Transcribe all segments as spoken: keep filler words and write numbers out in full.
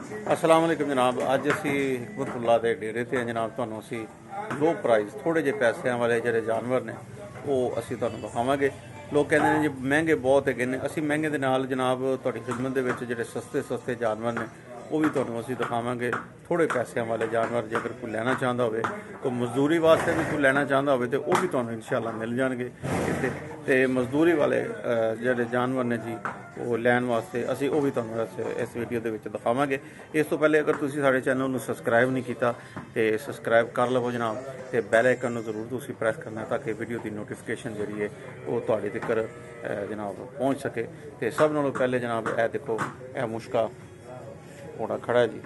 अस्सलाम वालेकुम जनाब। अज असी हिकमतुल्लाह के डेरे ते जनाब तुहानूं असी लो प्राइस थोड़े जे पैसों वाले जिहड़े जानवर ने वो असी तुहानूं दिखावांगे। लोग कहते हैं जी महंगे बहुत है ने, असी महंगे दे नाल जनाब तुहाडी खिदमत दे विच जिहड़े सस्ते सस्ते जानवर ने वो भी तुहानूं असी दिखावांगे। थोड़े पैसों वाले जानवर जेकर कोई लैना चाहता हो तो मजदूरी वास्ते भी कोई लैना चाहता हो तो वह भी तुहानूं इंशाअल्लाह मिल जाएंगे इत्थे। ते मजदूरी वाले जिहड़े जानवर ने जी वो लैन वास्ते असी वो भी तुहानूं इस वीडियो दे विच दिखावांगे। इस तो पहले अगर तुसीं साडे चैनल नूं सबसक्राइब नहीं कीता तो सबसक्राइब कर लवो जनाब, तो बैल आइकन नूं जरूर तुसीं प्रेस करना ताकि वीडियो की नोटिफिकेशन जिहड़ी है वो तुहाडे तक जनाब पहुँच सके। तो सब नालों पहले जनाब ए देखो ए मुश्का घोड़ा खड़ा है जी,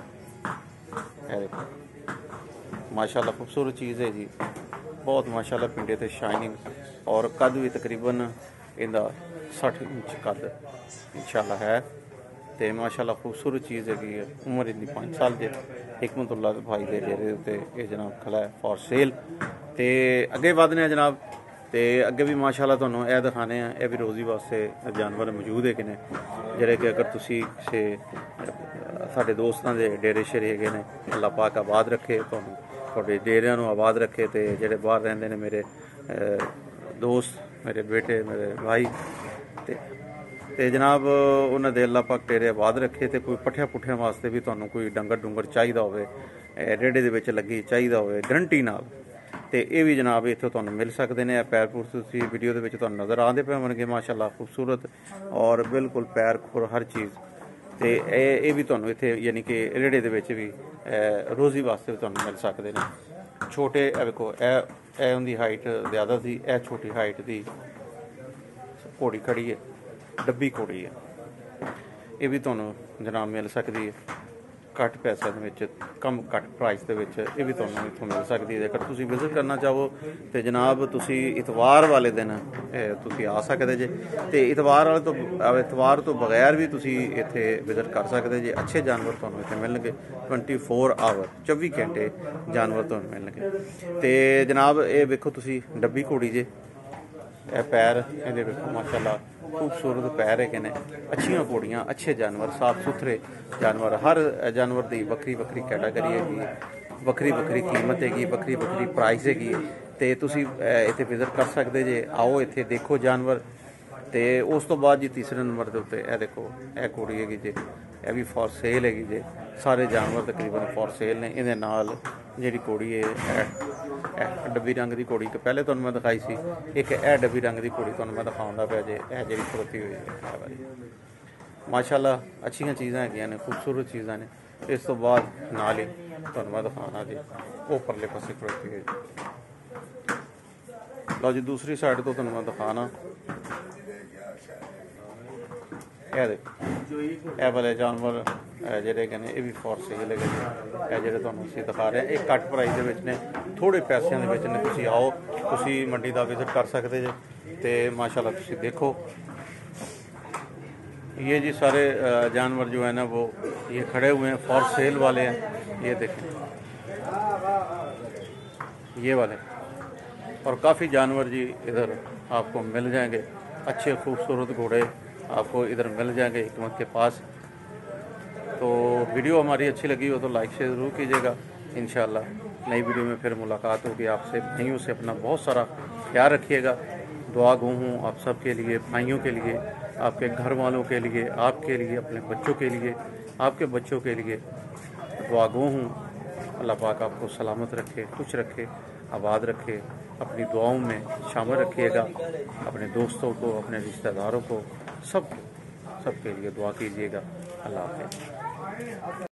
ए देखो माशाल्लाह खूबसूरत चीज़ है जी, बहुत माशाल्लाह पिंडे ते शाइनिंग और कद भी तकरीबन इंदा सठ इंच कद इंशाल्लाह है। तो माशाल्लाह खूबसूरत चीज़ है, उम्र इंदी पाँच साल जे हिकमतुल्लाह भाई के डेरे उत्ते ये जनाब खड़ा है फॉर सेल। तो अगे वधने जनाब, तो अगे भी माशाल्लाह तुहानूं यह दिखाने हैं, यह भी रोज़ी वास्ते जानवर मौजूद है कि ने जिहड़े कि अगर तुसी किसी साडे दोस्तां दे डेरे शेरे हैगे ने, अल्लाह पाक आबाद रखे तुहानूं, तुहाडे डेरियां नूं आबाद रखे। तो जिहड़े बाहर रहिंदे ने मेरे दोस्त, मेरे बेटे, मेरे भाई, ते ते जनाब उन्हां दे अल्लाह पाक डेरे आबाद रखे। तो कोई पट्ठियां पुट्ठियां वास्ते भी तुहानूं कोई डंगर डुंगर चाहिदा होवे, रेड़े दे विच लगी चाहिदा होवे गरंटी नाल, तो ये भी जनाब इत्थों तुहानूं मिल सकते हैं। पैर पुर तुसीं वीडियो दे विच तुहानूं नज़र आते पे होणगे माशाल्लाह खूबसूरत और बिल्कुल पैर खुर हर चीज़। तो ये भी तुहानूं इत्थे यानी कि रेड़े दे विच भी रोज़ी वास्ते भी तुहानूं मिल सकते हैं। छोटे देखो ए उनकी हाइट ज़्यादा थी, ए छोटी हाइट की घोड़ी खड़ी है, डब्बी घोड़ी है, ये भी तुहानूं जनाब मिल सकती है घट पैसों के कम घट प्राइस के ये भी तुहानूं इत्थों मिल सकती है। अगर तुसीं विजिट करना चाहो तो जनाब तुसीं इतवार वाले दिन तुसीं आ सकते जे, तो इतवार वाले तो इतवार तो बगैर भी तुसीं इत्थे विजिट कर सकते जे। अच्छे जानवर तुहानूं इत्थे मिलणगे ट्वेंटी फोर आवर चौबी घंटे जानवर तुहानूं मिलणगे। तो जनाब ये वेखो तुसीं डब्बी घोड़ी जे, ए पैर इहदे वेखो माशाल्लाह खूबसूरत पैर है ने, अच्छियां घोड़ियां अच्छे जानवर साफ सुथरे जानवर, हर जानवर की बखरी बखरी कैटागरी हैगी, बखरी बखरी कीमत हैगी, बखरी बखरी प्राइस हैगी। तो तुसीं इत्थे विजिट कर सकते जे, आओ इत्थे देखो जानवर। तो उस तो बाद जी तीसरे नंबर के उत्ते ए देखो ए घोड़ी हैगी जे, यह भी फॉर सेल हैगी जे, सारे जानवर तकरीबन फॉर सेल ने। इहदे नाल जिहड़ी घोड़ी है डब्बी रंग की घोड़ी पहले तुहानूं मैं दिखाई सी, एक ए डब्बी रंग की घोड़ी तुहानूं मैं दिखाउंदा पिया जे, ए जिहड़ी खड़ोती हुई है माशाल्लाह अच्छियां चीज़ां हैगियां ने, खूबसूरत चीज़ां ने। इस तो बाद नाल ही तुहानूं मैं दिखाना जी वो परले पासे खड़ोती हुई। लो जी दूसरी साइड तो तुहानूं मैं दिखाना, यह देखो ए वाले जानवर जिहड़े ने ये भी फॉर सेल है, ये जिहड़े तुहानूं असीं दिखा रहे हैं ये घट प्राइस दे विच ने, थोड़े पैसों दे विच ने। तुसीं आओ, तुसीं मंडी दा विजिट कर सकते जे। तो माशाल्लाह तुसीं देखो ये जी सारे जानवर जो है ना वो ये खड़े हुए हैं फॉर सेल वाले हैं। ये देखें ये वाले, और काफ़ी जानवर जी इधर आपको मिल जाएंगे, अच्छे खूबसूरत घोड़े आपको इधर मिल जाएंगे हिकमत के पास। तो वीडियो हमारी अच्छी लगी हो तो लाइक शेयर ज़रूर कीजिएगा। इंशाअल्लाह नई वीडियो में फिर मुलाकात होगी आपसे। भाइयों से अपना बहुत सारा ख्याल रखिएगा। दुआ गो हूँ आप सब के लिए, भाइयों के लिए, आपके घर वालों के लिए, आपके लिए, अपने बच्चों के लिए, आपके बच्चों के लिए दुआ गो हूँ। अल्लाह पाक आपको सलामत रखे, खुश रखे, आबाद रखे, अपनी दुआओं में शामिल रखिएगा। अपने दोस्तों को, अपने रिश्तेदारों को, सब सब के लिए दुआ कीजिएगा। अल्लाह हाफ़िज़।